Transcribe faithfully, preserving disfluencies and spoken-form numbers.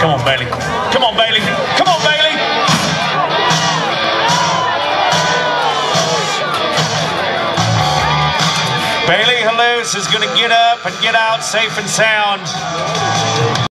Come on, Bailey. Come on, Bailey. Come on, Bailey. Bailey Hlus is going to get up and get out safe and sound.